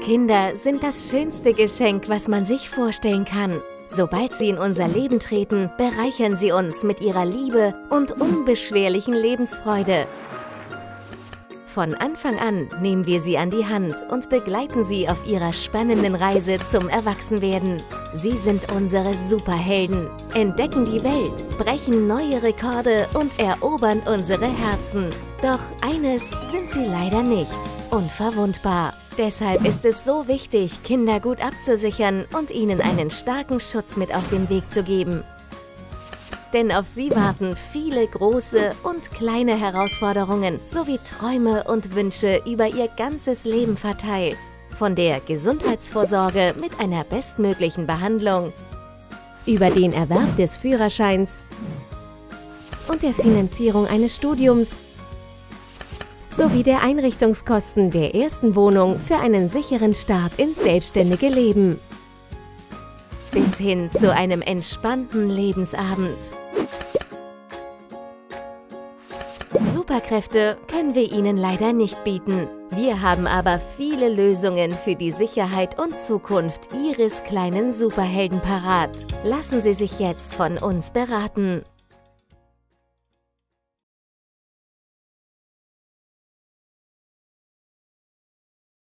Kinder sind das schönste Geschenk, was man sich vorstellen kann. Sobald sie in unser Leben treten, bereichern sie uns mit ihrer Liebe und unbeschwerlichen Lebensfreude. Von Anfang an nehmen wir sie an die Hand und begleiten sie auf ihrer spannenden Reise zum Erwachsenwerden. Sie sind unsere Superhelden, entdecken die Welt, brechen neue Rekorde und erobern unsere Herzen. Doch eines sind sie leider nicht: unverwundbar. Deshalb ist es so wichtig, Kinder gut abzusichern und ihnen einen starken Schutz mit auf den Weg zu geben. Denn auf sie warten viele große und kleine Herausforderungen sowie Träume und Wünsche über ihr ganzes Leben verteilt. Von der Gesundheitsvorsorge mit einer bestmöglichen Behandlung, über den Erwerb des Führerscheins und der Finanzierung eines Studiums, sowie der Einrichtungskosten der ersten Wohnung für einen sicheren Start ins selbstständige Leben. Bis hin zu einem entspannten Lebensabend. Superkräfte können wir Ihnen leider nicht bieten. Wir haben aber viele Lösungen für die Sicherheit und Zukunft Ihres kleinen Superhelden parat. Lassen Sie sich jetzt von uns beraten.